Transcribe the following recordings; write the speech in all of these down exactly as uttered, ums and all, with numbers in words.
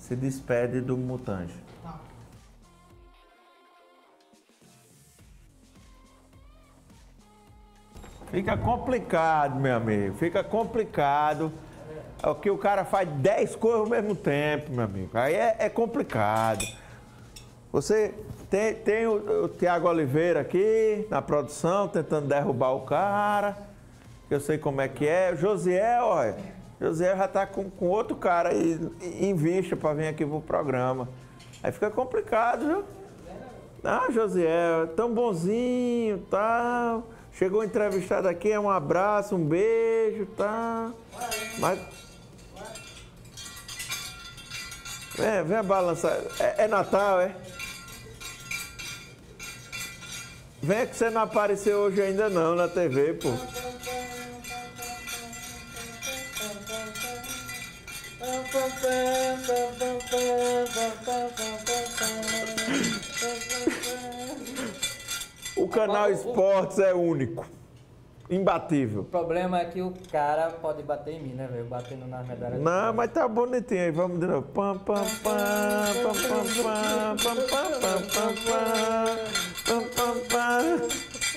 se despede do Mutange. Fica complicado, meu amigo, fica complicado. É o que o cara faz dez coisas ao mesmo tempo, meu amigo. Aí é, é complicado. Você tem, tem o, o Tiago Oliveira aqui na produção, tentando derrubar o cara. Eu sei como é que é. O Josiel, olha, Josiel já tá com, com outro cara aí em vista para vir aqui pro programa. Aí fica complicado, viu? Ah, Josiel, tão bonzinho e tal. Chegou entrevistado aqui, é um abraço, um beijo, tá? Mas... É, vem balançar. É, é Natal, é? Vem que você não apareceu hoje ainda não na T V, pô. O canal Esportes é único, imbatível. O problema é que o cara pode bater em mim, né, velho? Batendo nas medalhas. Não, mas tá bonitinho aí, vamos de novo. Pam, pam, pam, pam, pam, pam, pam, pam, pam, pam, pam, pam.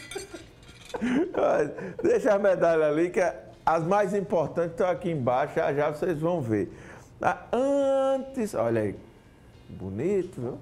Deixa as medalhas ali, que as mais importantes estão aqui embaixo, já já vocês vão ver. Antes, olha aí, bonito, viu?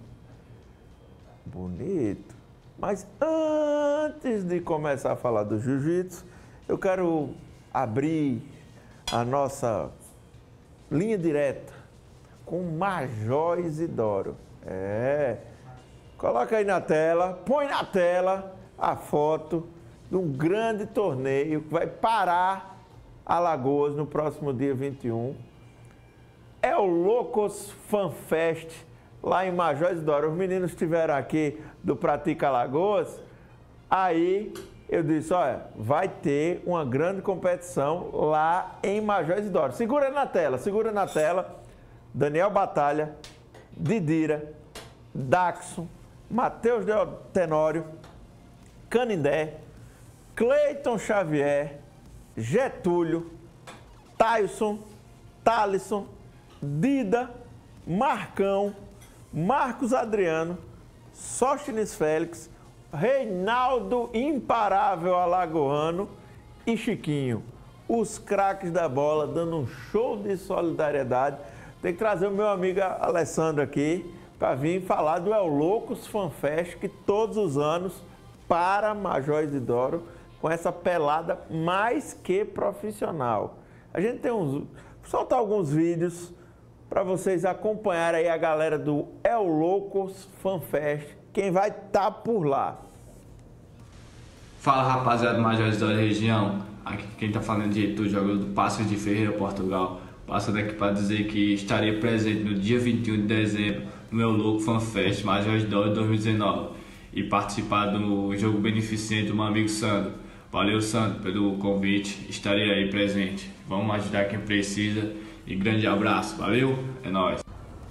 Bonito. Mas antes de começar a falar do jiu-jitsu, eu quero abrir a nossa linha direta com Major Isidoro. É. Coloca aí na tela, põe na tela a foto de um grande torneio que vai parar Alagoas no próximo dia vinte e um. É o Loucos Fan Fest, lá em Major Isidoro. Os meninos estiveram aqui do Pratica Alagoas, aí eu disse, olha, vai ter uma grande competição lá em Major Isidoro. Segura na tela, segura na tela. Daniel Batalha, Didira, Daxon, Matheus Tenório, Canindé, Cleiton Xavier, Getúlio, Tyson, Thalisson, Dida, Marcão, Marcos Adriano, Sóstenes Félix, Reinaldo Imparável Alagoano e Chiquinho. Os craques da bola dando um show de solidariedade. Tem que trazer o meu amigo Alessandro aqui para vir falar do El Loucos Fan Fest, que todos os anos para Major Isidoro com essa pelada mais que profissional. A gente tem uns... soltar alguns vídeos para vocês acompanharem aí a galera do El Loucos Fan Fest, quem vai estar por lá. Fala, rapaziada do Major Isidoro região, aqui quem tá falando de Heitor, jogador do Passos de Ferreira, Portugal. Passando aqui para dizer que estarei presente no dia vinte e um de dezembro no El Louco Fan Fest Major Isidoro dois mil e dezenove e participar do jogo beneficente do meu amigo Sandro. Valeu, Sandro, pelo convite, estarei aí presente. Vamos ajudar quem precisa. E grande abraço, valeu, é nóis.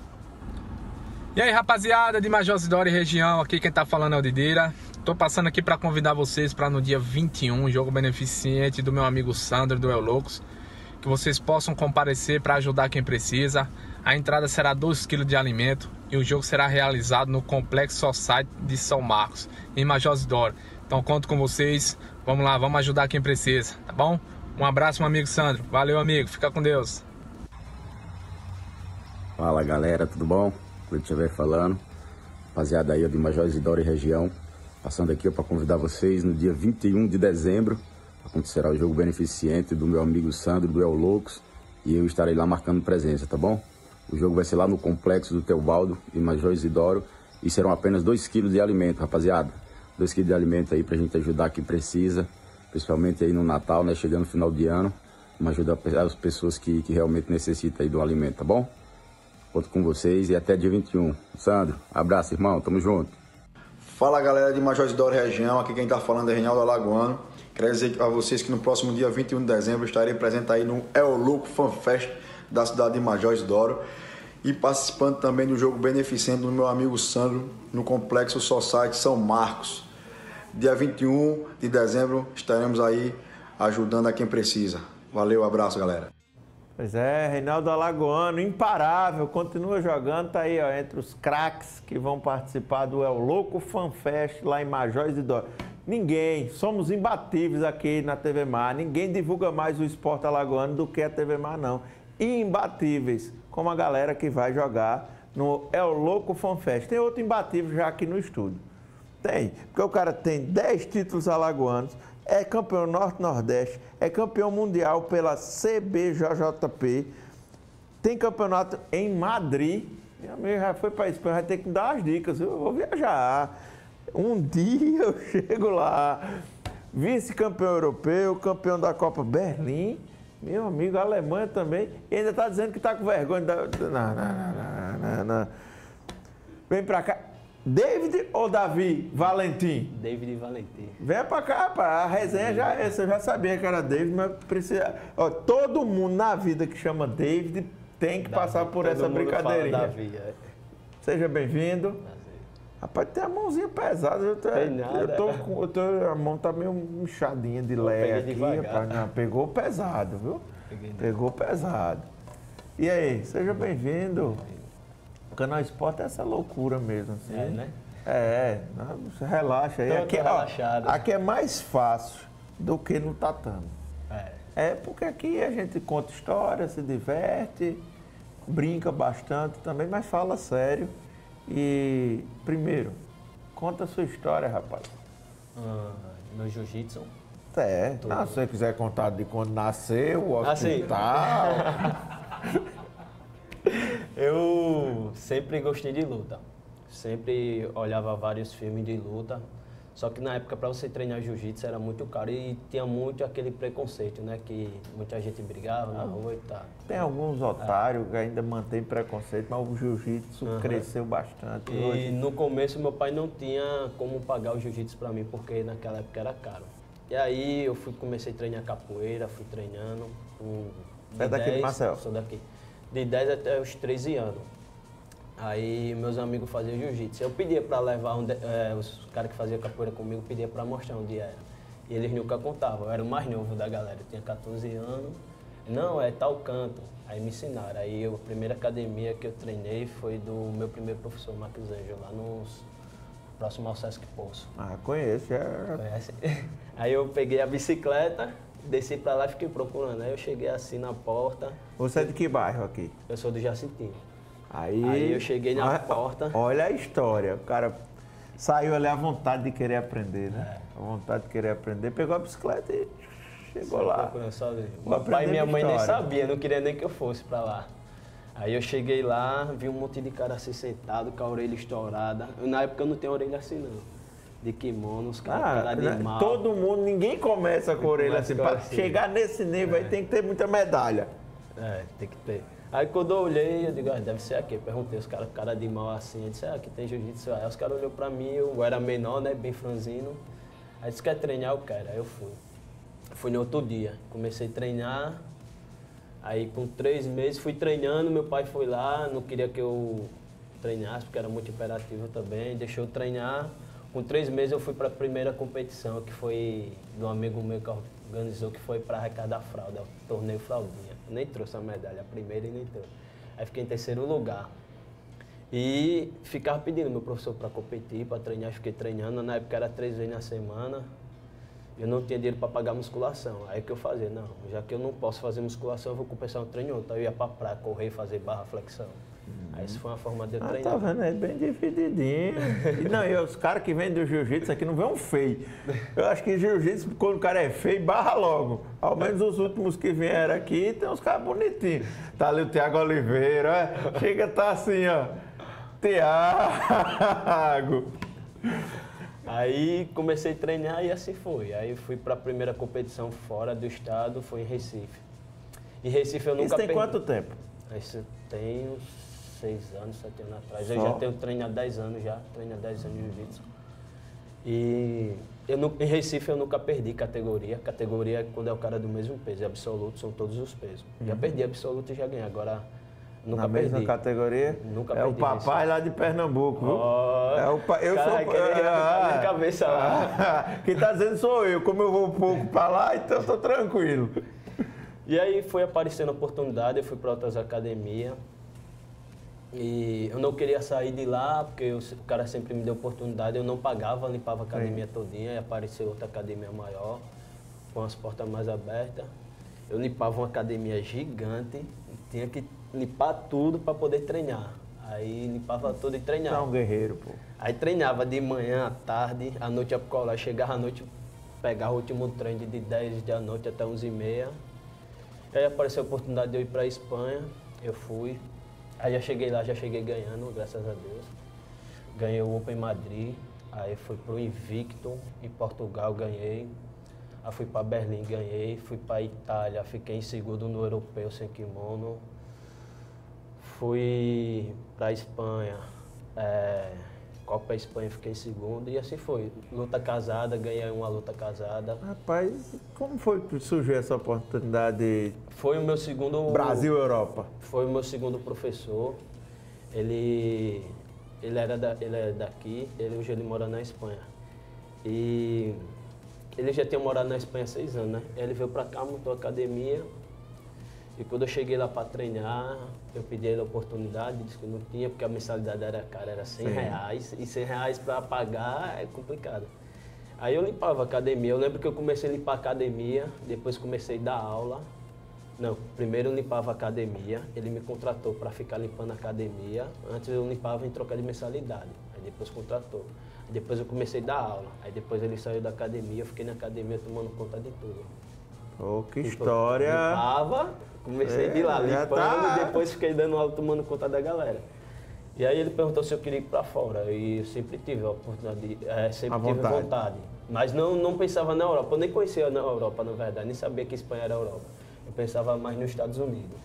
E aí, rapaziada de Major Isidoro e região, aqui quem tá falando é o Dideira. Tô passando aqui para convidar vocês para no dia vinte e um, jogo beneficente do meu amigo Sandro do El Loucos, que vocês possam comparecer para ajudar quem precisa. A entrada será dois quilos de alimento e o jogo será realizado no Complexo Society de São Marcos, em Major Isidoro. Então conto com vocês, vamos lá, vamos ajudar quem precisa, tá bom? Um abraço, meu amigo Sandro. Valeu, amigo, fica com Deus. Fala, galera, tudo bom? Como estiver falando, rapaziada aí de Major Isidoro e região, passando aqui para convidar vocês no dia vinte e um de dezembro, acontecerá o jogo beneficente do meu amigo Sandro do El Loucos e eu estarei lá marcando presença, tá bom? O jogo vai ser lá no Complexo do Teobaldo, em Major Isidoro, e serão apenas dois quilos de alimento, rapaziada. dois quilos de alimento aí pra gente ajudar quem precisa, principalmente aí no Natal, né? Chegando no final de ano, uma ajuda às pessoas que, que realmente necessitam aí do alimento, tá bom? Conto com vocês e até dia vinte e um. Sandro, abraço, irmão, tamo junto. Fala, galera de Major Isidoro região, aqui quem tá falando é Reinaldo Alagoano. Quero dizer a vocês que no próximo dia vinte e um de dezembro estarei presente aí no El Louco Fan Fest da cidade de Major Isidoro e participando também do jogo beneficente do meu amigo Sandro no Complexo Society São Marcos. Dia vinte e um de dezembro estaremos aí ajudando a quem precisa. Valeu, abraço, galera. Pois é, Reinaldo Alagoano, imparável, continua jogando, tá aí, ó, entre os craques que vão participar do El Louco Fan Fest lá em Major Isidoro. Ninguém, somos imbatíveis aqui na T V Mar, ninguém divulga mais o esporte alagoano do que a T V Mar, não. Imbatíveis, como a galera que vai jogar no El Louco Fan Fest. Tem outro imbatível já aqui no estúdio. Tem, porque o cara tem dez títulos alagoanos, é campeão Norte-Nordeste, é campeão mundial pela C B J J P, tem campeonato em Madrid. Meu amigo já foi para a Espanha, vai ter que me dar as dicas, eu vou viajar. Um dia eu chego lá, vice-campeão europeu, campeão da Copa Berlim, meu amigo, a Alemanha também, e ainda está dizendo que está com vergonha. Da... Não, não, não, não, não. Vem para cá. David ou Davi Valentim? David Valentim. Vem pra cá, rapaz. A resenha já é essa. Eu já sabia que era David, mas precisa. Ó, todo mundo na vida que chama David tem que Davi, passar por essa brincadeirinha. Davi, é. Seja bem-vindo. Rapaz, tem a mãozinha pesada. Eu tô, tem nada. Eu tô com, eu tô, a mão tá meio inchadinha de lé aqui. Rapaz, não, pegou pesado, viu? Peguei pegou pesado. E aí, seja bem-vindo. O Canal Esporte é essa loucura mesmo, assim. É, né? É, não, você relaxa aí. Aqui, ó, aqui é mais fácil do que no tatame. É. É porque aqui a gente conta história, se diverte, brinca bastante também, mas fala sério. E, primeiro, conta a sua história, rapaz. Ah, meu jiu-jitsu. É, não, se você quiser contar de quando nasceu, o hospital... Assim. Eu sempre gostei de luta, sempre olhava vários filmes de luta, só que na época para você treinar jiu-jitsu era muito caro e tinha muito aquele preconceito, né, que muita gente brigava na rua e tal. Tem alguns otários é. que ainda mantêm preconceito, mas o jiu-jitsu uhum. cresceu bastante. E hoje. No começo meu pai não tinha como pagar o jiu-jitsu para mim, porque naquela época era caro. E aí eu fui, comecei a treinar capoeira, fui treinando. Um, Você é daqui de Marcel? Sou daqui. De dez até os treze anos. Aí meus amigos faziam jiu-jitsu. Eu pedia para levar, um de, é, os caras que faziam capoeira comigo, pedia para mostrar onde era. E eles nunca contavam, eu era o mais novo da galera, eu tinha quatorze anos. Não, é tal canto. Aí me ensinaram. Aí eu, a primeira academia que eu treinei foi do meu primeiro professor, Marcos Ângelo, lá no próximo ao Sesc Poço. Ah, conheço, já. Conhece? Aí eu peguei a bicicleta, desci pra lá e fiquei procurando. Aí eu cheguei assim na porta. Você é de que bairro aqui? Eu sou do Jacintinho. Aí, Aí eu cheguei na olha, porta. Olha a história. O cara saiu ali à vontade de querer aprender, né? É. A vontade de querer aprender. Pegou a bicicleta e chegou lá. Meu pai e minha mãe nem sabia, não queria nem que eu fosse pra lá. Aí eu cheguei lá, vi um monte de cara assim sentado, com a orelha estourada. Eu, na época eu não tenho orelha assim não. De kimono, os caras, ah, cara de né? mal. Todo mundo, ninguém começa com a orelha assim. Para assim. Chegar nesse nível é. aí tem que ter muita medalha. É, tem que ter. Aí quando eu olhei, eu digo, ah, deve ser aqui. Eu perguntei, os caras, cara de mal assim, eu disse, ah, aqui tem jiu-jitsu. Aí os caras olhou pra mim, eu era menor, né, bem franzino. Aí disse, quer treinar? Eu quero. Aí eu fui. Fui no outro dia, comecei a treinar. Aí com três meses fui treinando, meu pai foi lá, não queria que eu treinasse, porque era muito imperativo também, deixou eu treinar. Com três meses eu fui para a primeira competição, que foi de um amigo meu que organizou, que foi para arrecadar fralda, o torneio Fraldinha. Eu nem trouxe a medalha, a primeira e nem trouxe. Aí fiquei em terceiro lugar. E ficava pedindo meu professor para competir, para treinar, fiquei treinando. Na época era três vezes na semana. Eu não tinha dinheiro para pagar musculação. Aí o que eu fazia? Não, já que eu não posso fazer musculação, eu vou compensar um treino outro. Aí eu ia para praia, correr, fazer barra, flexão. Uhum. Aí isso foi uma forma de eu ah, treinar. Tá vendo? É bem divididinho. E não, e os caras que vêm do jiu-jitsu aqui não vê um feio. Eu acho que jiu-jitsu, quando o cara é feio, barra logo. Ao menos os últimos que vieram aqui, tem uns caras bonitinhos. Tá ali o Thiago Oliveira, ó. Chega a tá assim, ó. Thiago. Aí comecei a treinar e assim foi. Aí fui para a primeira competição fora do estado, foi em Recife. Em Recife eu nunca Isso tem perdi. quanto tempo? Isso tem uns seis anos, sete anos atrás. Só? Eu já tenho treino há dez anos já, treino há dez anos de jiu-jitsu. E eu, em Recife eu nunca perdi categoria. Categoria é quando é o cara do mesmo peso, é absoluto, são todos os pesos. Uhum. Já perdi absoluto e já ganhei, agora nunca Na perdi. mesma categoria? Nunca é perdi. o papai lá de Pernambuco, viu? Oh, é o pa... Eu cara, sou... Ah, minha cabeça lá. Quem tá dizendo sou eu. Como eu vou um pouco pra lá, então eu tô tranquilo. E aí foi aparecendo a oportunidade, eu fui para outras academias. E eu não queria sair de lá, porque o cara sempre me deu oportunidade, eu não pagava, limpava a academia Sim. todinha, e apareceu outra academia maior, com as portas mais abertas. Eu limpava uma academia gigante, tinha que limpar tudo para poder treinar. Aí limpava tudo e treinava. Tá um guerreiro, pô. Aí treinava de manhã, à tarde, à noite ia pro colégio, chegava à noite, pegava o último treino de dez da noite até onze e meia. Aí apareceu a oportunidade de eu ir para a Espanha, eu fui. Aí já cheguei lá, já cheguei ganhando, graças a Deus. Ganhei o Open Madrid, aí fui pro Invicto, em Portugal ganhei. Aí fui para Berlim, ganhei. Fui para Itália, fiquei em segundo no Europeu sem kimono. Fui para Espanha, é, Copa Espanha, fiquei em segundo e assim foi. Luta casada, ganhei uma luta casada. Rapaz, como foi que surgiu essa oportunidade? Foi o meu segundo... Brasil-Europa. Foi o meu segundo professor. Ele, ele, era da, ele é daqui, ele, hoje ele mora na Espanha. E ele já tinha morado na Espanha há seis anos, né? Ele veio pra cá, montou a academia. E quando eu cheguei lá para treinar, eu pedi ele a oportunidade, disse que não tinha, porque a mensalidade era cara, era cem reais. E cem reais para pagar é complicado. Aí eu limpava a academia. Eu lembro que eu comecei a limpar a academia, depois comecei a dar aula. Não, primeiro eu limpava a academia, ele me contratou para ficar limpando a academia. Antes eu limpava em troca de mensalidade, aí depois contratou. Aí depois eu comecei a dar aula, aí depois ele saiu da academia, eu fiquei na academia tomando conta de tudo. Oh, que história! Limpava, comecei é, de lá, limpando tá. E depois fiquei dando aula, tomando conta da galera. E aí ele perguntou se eu queria ir para fora, e eu sempre tive a oportunidade, de, é, sempre a tive vontade. vontade. Mas não, não pensava na Europa, eu nem conhecia na Europa, na verdade, nem sabia que Espanha era Europa. Eu pensava mais nos Estados Unidos.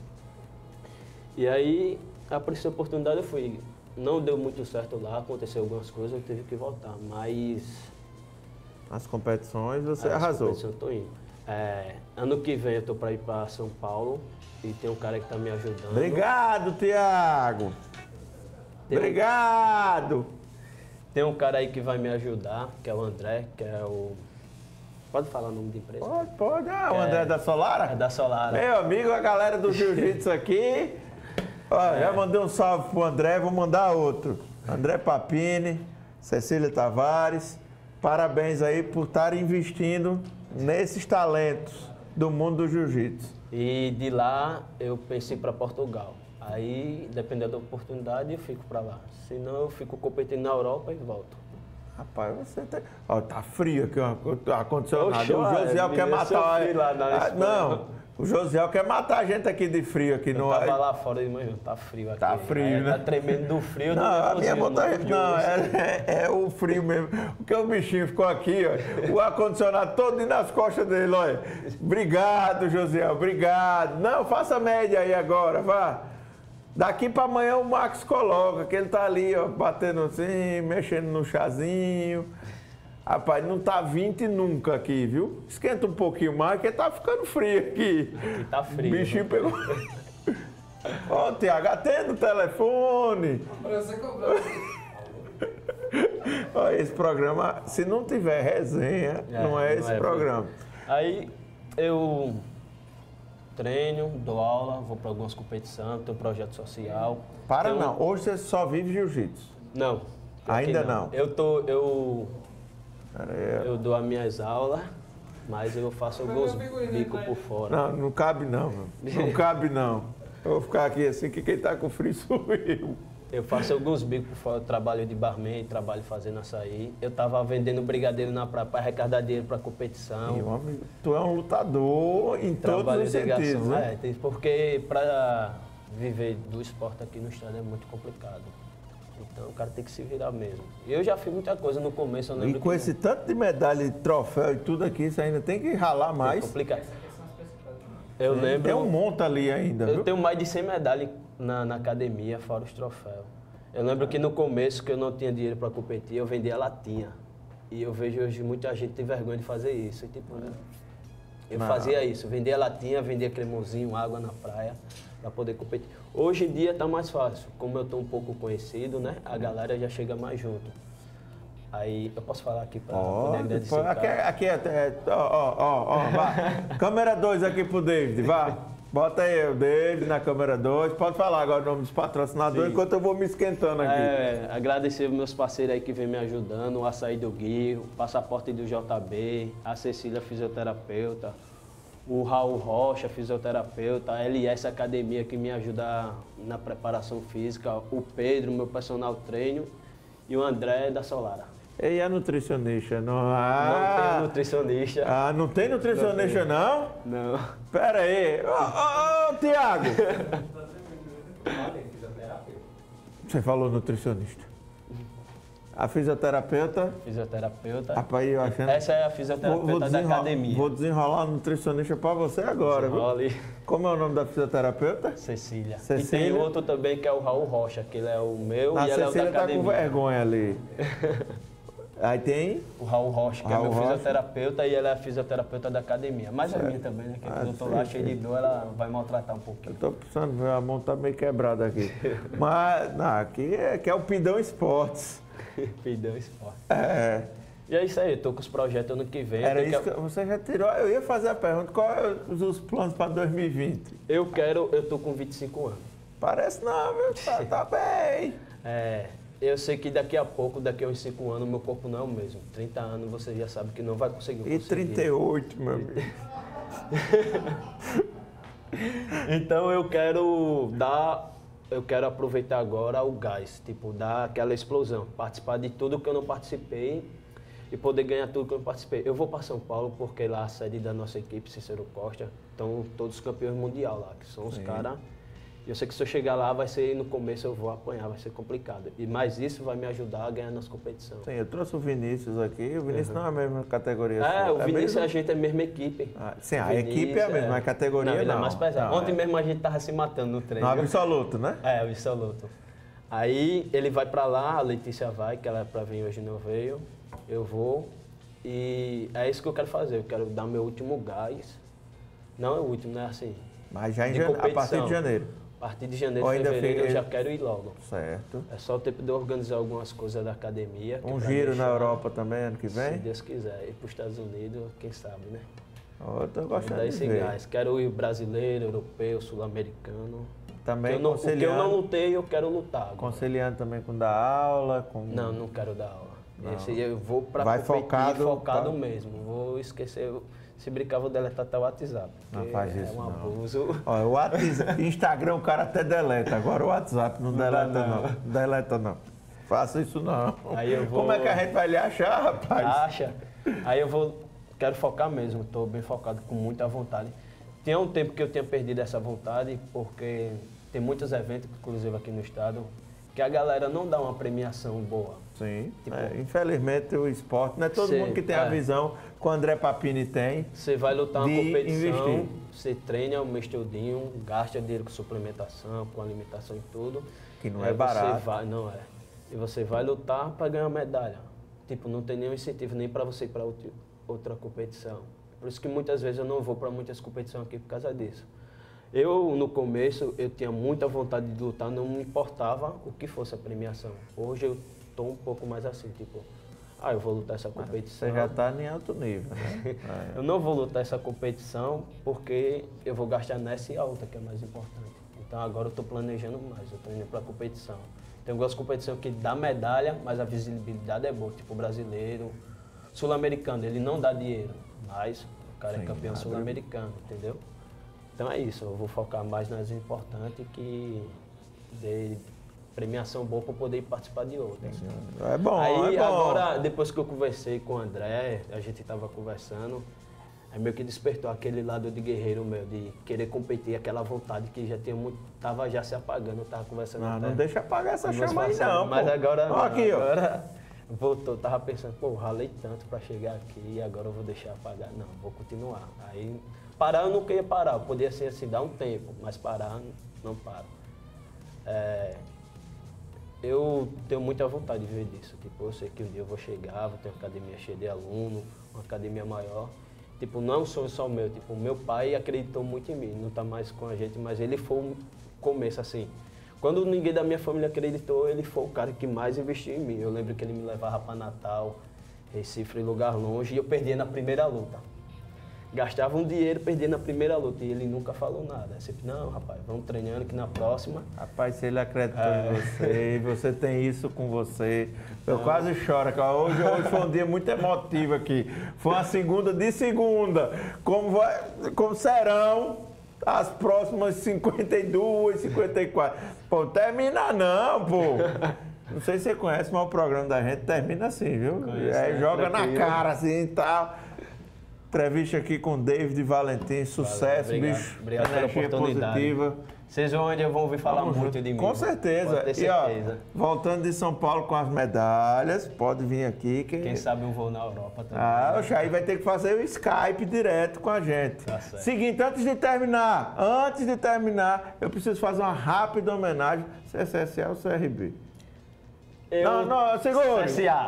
E aí, apareceu a oportunidade, eu fui. Não deu muito certo lá, aconteceu algumas coisas, eu tive que voltar, mas... As competições você As arrasou. As competições eu tô indo. É, ano que vem eu tô para ir para São Paulo e tem um cara que tá me ajudando. Obrigado, Tiago! Tem Obrigado! Um, tem um cara aí que vai me ajudar, que é o André, que é o... Pode falar o nome da empresa? Pode, pode. Ah, o André é, da Solara? É da Solara. Meu amigo, a galera do Jiu-Jitsu aqui. Ó, é. Já mandei um salve pro André, vou mandar outro. André Papini, Cecília Tavares. Parabéns aí por estarem investindo nesses talentos do mundo do Jiu-Jitsu. E de lá eu pensei para Portugal. Aí, dependendo da oportunidade, eu fico para lá. Senão eu fico competindo na Europa e volto. Rapaz, você tá... Ó, tá frio aqui, o ar-condicionado. O Josiel quer matar... Lá na ah, não, o Josiel quer matar a gente aqui de frio. Aqui eu no... tava lá fora de manhã, tá frio aqui. Tá frio, aí, né? Tá tremendo do frio. Não, a minha montanha... Não, é, é, é o frio mesmo. Porque o bichinho ficou aqui, ó. O ar-condicionado todo nas costas dele, olha. Obrigado, Josiel, obrigado. Não, faça média aí agora, vá. Daqui para amanhã o Max coloca, que ele tá ali, ó, batendo assim, mexendo no chazinho. Rapaz, não tá vinte nunca aqui, viu? Esquenta um pouquinho mais, que tá ficando frio aqui. Aqui tá frio. O bichinho pegou... Ó, Tiago, atenda o telefone. Você cobrou. Ó, esse programa, se não tiver resenha, é, não é esse não é programa. Aí eu... treino, dou aula, vou para algumas competições, tenho um projeto social. Para tenho... não, hoje você só vive jiu-jitsu? Não. Ainda não. não? Eu tô, eu, eu dou as minhas aulas, mas eu faço alguns bicos por fora. Não, não cabe não, não cabe não. Eu vou ficar aqui assim, que quem tá com frio sou eu. Eu faço alguns bicos por fora, trabalho de barman, trabalho fazendo açaí. Eu tava vendendo brigadeiro na praia para arrecadar dinheiro para competição. Meu amigo, tu é um lutador em todos os sentidos, né? É, porque para viver do esporte aqui no estado é muito complicado. Então o cara tem que se virar mesmo. Eu já fiz muita coisa no começo, eu lembro. E com que... esse tanto de medalha, de troféu e tudo aqui, você ainda tem que ralar mais. É complicado. Eu lembro... Tem um monte ali ainda, Eu viu? tenho mais de cem medalhas na, na academia, fora os troféus. Eu lembro que no começo, que eu não tinha dinheiro para competir, eu vendia latinha. E eu vejo hoje muita gente tem vergonha de fazer isso. E, tipo, né? Eu não. fazia isso, vendia latinha, vendia cremosinho, água na praia, para poder competir. Hoje em dia está mais fácil. Como eu estou um pouco conhecido, né? A galera já chega mais junto. Aí, eu posso falar aqui para Pode, poder agradecer pode. o Aqui, cara? aqui é, é, ó, ó, ó, ó, vá. Câmera dois aqui pro David, vá. Bota aí o David na câmera dois. Pode falar agora o nome dos patrocinadores, Sim. enquanto eu vou me esquentando aqui. É, agradecer os meus parceiros aí que vem me ajudando, o Açaí do Gui, o Passaporte do J B, a Cecília, fisioterapeuta, o Raul Rocha, fisioterapeuta, a L S Academia, que me ajuda na preparação física, o Pedro, meu personal treino, e o André da Solara. E a nutricionista? Não, Não ah, tem nutricionista. Ah, não tem nutricionista, não? Não. Pera aí. Ô, ô, ô, Tiago. Você falou nutricionista. A fisioterapeuta? Fisioterapeuta. Rapaz, eu achando... Essa é a Vou, fisioterapeuta vou da desenrolar, academia. vou desenrolar a nutricionista pra você agora, viu? Olha, Como é o nome da fisioterapeuta? Cecília. Cecília. E tem outro também que é o Raul Rocha, que ele é o meu A e ela é o da Cecília tá com academia. vergonha ali. Aí tem... O Raul Rocha, que Raul é meu Rocha. fisioterapeuta e ela é a fisioterapeuta da academia. Mas é minha também, né? Que Ah, quando eu tô sim, lá sim. cheio de dor, ela vai maltratar um Eu pouquinho. tô precisando ver, a mão tá meio quebrada aqui. Mas, não, aqui é, aqui é o Pidão Esportes. Perdão esporte. É... E é isso aí, eu tô com os projetos ano que vem. Era eu, tenho isso que você já tirou. Eu ia fazer a pergunta, quais os planos para dois mil e vinte? eu quero, eu tô com vinte e cinco anos. Parece não, viu? Tá, tá bem. É, eu sei que daqui a pouco, daqui a uns cinco anos, meu corpo não é o mesmo. trinta anos você já sabe que não vai conseguir. E conseguir. trinta e oito, meu amigo. Então eu quero dar, eu quero aproveitar agora o gás, tipo, dar aquela explosão, participar de tudo que eu não participei e poder ganhar tudo que eu não participei. Eu vou para São Paulo porque lá a sede da nossa equipe, Cícero Costa, estão todos campeões mundial lá, que são os caras. E eu sei que se eu chegar lá, vai ser, no começo eu vou apanhar, vai ser complicado. E mais isso vai me ajudar a ganhar nas competições. Sim, eu trouxe o Vinícius aqui. O Vinícius não é a mesma categoria. É, sua. o Vinícius mesmo? a gente é a mesma equipe. Ah, sim, a Vinícius, equipe é a mesma, a categoria não. Ele é não. mais pesado. Não, Ontem é. mesmo a gente tava se matando no treino. No absoluto, né? É, o absoluto. Aí ele vai pra lá, a Letícia vai, que ela é pra vir hoje não veio. Eu vou. E é isso que eu quero fazer. Eu quero dar meu último gás. Não é o último, né? Assim. Mas já em de jane... a partir competição. de janeiro. A partir de janeiro, Ou ainda fevereiro, fica- eu já quero ir logo. Certo. É só o tempo de eu organizar algumas coisas da academia. que Um pra giro na deixar, Europa também ano que Se vem? Deus quiser. Ir para os Estados Unidos, quem sabe, né? Oh, eu tô Vou gostando dar de esse ver. gás. Quero ir brasileiro, europeu, sul-americano. Também O que eu não- o que eu conciliando, não lutei, eu quero lutar. agora. conciliando também com dar aula, com... Não, não quero dar aula. Não. Esse eu vou pra Vai competir focado, focado tá? mesmo. Vou esquecer. Se brincar, vou deletar até o WhatsApp. Não porque faz é isso, um não. abuso. Ó, o WhatsApp, Instagram o cara até deleta, agora o WhatsApp não, deleta dá, não. não. Deleta não. Faça isso não. Aí eu vou- Como é que a gente vai lhe achar, rapaz? Acha? Aí eu vou. Quero focar mesmo, estou bem focado, com muita vontade. Tinha um tempo que eu tinha perdido essa vontade, porque tem muitos eventos, inclusive aqui no estado, que a galera não dá uma premiação boa. Sim, Tipo- é, infelizmente o esporte, não é todo Cê- mundo que tem a é. visão que o André Papini tem. Você vai lutar uma De competição, investir. você treina o mês todinho, gasta dinheiro com suplementação, com alimentação e tudo. Que não Aí é barato. Você vai, não é. E você vai lutar para ganhar medalha. Tipo, não tem nenhum incentivo nem para você ir para outra competição. Por isso que muitas vezes eu não vou para muitas competições aqui por causa disso. Eu, no começo, eu tinha muita vontade de lutar, não me importava o que fosse a premiação. Hoje eu tô um pouco mais assim, tipo, ah, eu vou lutar essa competição. Você já está em alto nível, né? É. Eu não vou lutar essa competição porque eu vou gastar nessa e a outra, que é mais importante. Então agora eu estou planejando mais, eu estou indo para a competição. Tem algumas competições que dá medalha, mas a visibilidade é boa, tipo o brasileiro, sul-americano, ele não dá dinheiro, mas o cara Sim, é campeão abre. sul-americano, entendeu? Então é isso, eu vou focar mais nas importantes que dê premiação boa para poder participar de outras. É bom, Aí é bom. agora, depois que eu conversei com o André, a gente estava conversando, aí meio que despertou aquele lado de guerreiro meu, de querer competir, aquela vontade que já tinha muito, tava já se apagando, eu tava conversando Não, até não deixa apagar essa com meus chama aí parceiros, não, mas pô. agora, Ó, aqui, ó. agora voltou, tava pensando, pô, ralei tanto para chegar aqui e agora eu vou deixar apagar. Não, vou continuar. Aí parar eu não queria parar, eu podia ser assim, dar um tempo, mas parar não paro. É, eu tenho muita vontade de ver disso. Tipo, eu sei que um dia eu vou chegar, vou ter uma academia cheia de aluno, uma academia maior. Tipo, não é um sonho só meu. Tipo, meu pai acreditou muito em mim, não tá mais com a gente, mas ele foi o começo, assim. Quando ninguém da minha família acreditou, ele foi o cara que mais investiu em mim. Eu lembro que ele me levava para Natal, Recife, lugar longe, e eu perdia na primeira luta. Gastava um dinheiro, perdia na primeira luta, e ele nunca falou nada. Sempre, não, rapaz, vamos treinando que na próxima... Rapaz, se ele acreditou É. em você, e você tem isso com você, eu quase choro, cara. Hoje, hoje foi um dia muito emotivo aqui. Foi uma segunda de segunda. Como, vai, como serão as próximas cinquenta e duas, cinquenta e quatro. Pô, termina não, pô. Não sei se você conhece, mas o programa da gente termina assim, viu? Conheço, Aí né? joga Tranquilo. na cara assim e tal. Entrevista aqui com David Valentim, sucesso, Obrigado. bicho. Obrigado pela Energia oportunidade. positiva. Vocês vão onde eu vou ouvir falar Vamos muito junto. de mim. Com certeza. Pode ter E, ó, certeza. voltando de São Paulo com as medalhas, pode vir aqui. Que... Quem sabe eu vou na Europa também. Ah, né? o Chay vai ter que fazer o Skype direto com a gente. Tá certo. Seguinte, antes de terminar, antes de terminar, eu preciso fazer uma rápida homenagem. C S S A ou C R B? Eu... Não, não, segura. C S A.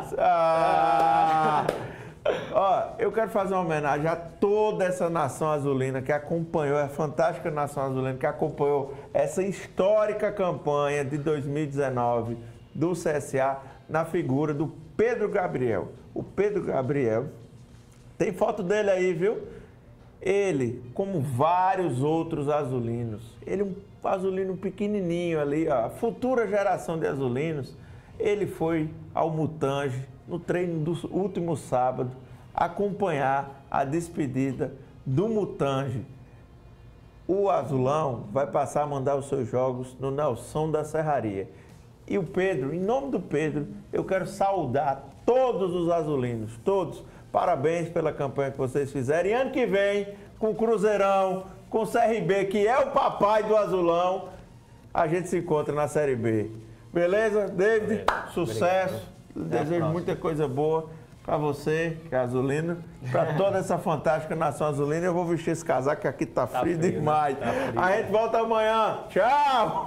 Ah, ó, eu quero fazer uma homenagem a toda essa nação azulina que acompanhou, a fantástica nação azulina que acompanhou essa histórica campanha de dois mil e dezenove do C S A na figura do Pedro Gabriel. O Pedro Gabriel, tem foto dele aí, viu? Ele, como vários outros azulinos, ele um azulino pequenininho ali, ó, futura geração de azulinos, ele foi ao Mutange no treino do último sábado acompanhar a despedida do Mutange. O azulão vai passar a mandar os seus jogos no Nelson da Serraria. E o Pedro, em nome do Pedro, eu quero saudar todos os azulinos, todos. Parabéns pela campanha que vocês fizeram. E ano que vem, com o Cruzeirão, com o C R B, que é o papai do azulão, a gente se encontra na Série B. Beleza? David, Valeu. sucesso. Até a Desejo próxima. muita coisa boa para você, que é azulino, para toda essa fantástica nação azulina. Eu vou vestir esse casaco, que aqui tá, Tá frio, frio, né? demais. Tá frio. A gente volta amanhã. Tchau!